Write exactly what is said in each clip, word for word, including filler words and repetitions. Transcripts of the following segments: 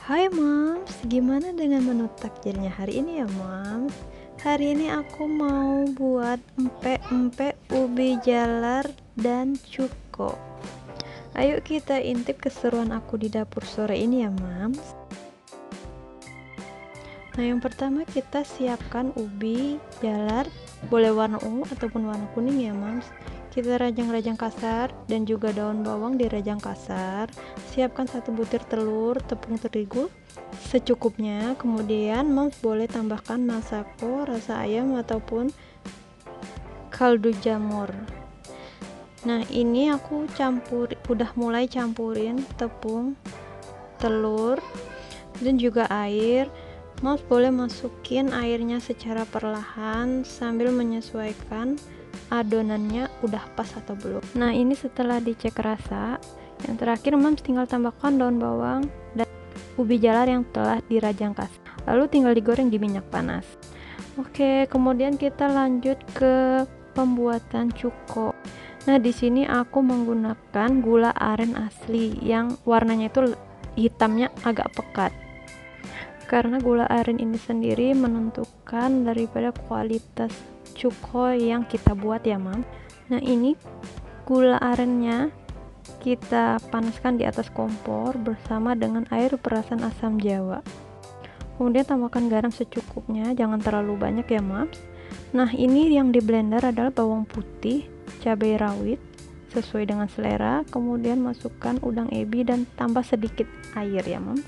Hai Moms, gimana dengan menu takjilnya hari ini ya Moms? Hari ini aku mau buat empek-empek ubi jalar dan cuko. Ayo kita intip keseruan aku di dapur sore ini ya Moms. Nah, yang pertama kita siapkan ubi jalar, boleh warna ungu ataupun warna kuning ya Moms. Kita rajang-rajang kasar dan juga daun bawang dirajang kasar. Siapkan satu butir telur, tepung terigu secukupnya. Kemudian Moms boleh tambahkan masako, rasa ayam ataupun kaldu jamur. Nah, ini aku campur, udah mulai campurin tepung, telur dan juga air. Moms boleh masukin airnya secara perlahan sambil menyesuaikan adonannya udah pas atau belum. Nah, ini setelah dicek rasa, yang terakhir Moms tinggal tambahkan daun bawang dan ubi jalar yang telah dirajang kasar, lalu tinggal digoreng di minyak panas. Oke, kemudian kita lanjut ke pembuatan cuko. Nah, di sini aku menggunakan gula aren asli yang warnanya itu hitamnya agak pekat, karena gula aren ini sendiri menentukan daripada kualitas cuko yang kita buat ya Mam. Nah, ini gula arennya kita panaskan di atas kompor bersama dengan air perasan asam jawa. Kemudian tambahkan garam secukupnya, jangan terlalu banyak ya Mams. Nah, ini yang di blender adalah bawang putih, cabai rawit sesuai dengan selera, kemudian masukkan udang ebi dan tambah sedikit air ya Mams.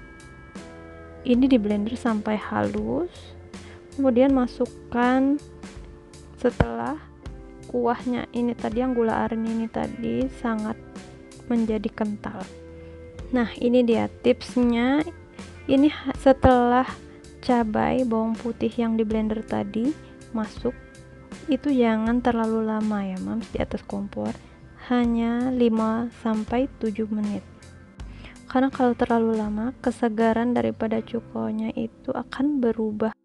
Ini di blender sampai halus, kemudian masukkan setelah kuahnya ini tadi, yang gula aren ini tadi sangat menjadi kental. Nah, ini dia tipsnya. Ini setelah cabai bawang putih yang di blender tadi masuk, itu jangan terlalu lama ya Mams di atas kompor, hanya lima sampai tujuh menit. Karena kalau terlalu lama, kesegaran daripada cukonya itu akan berubah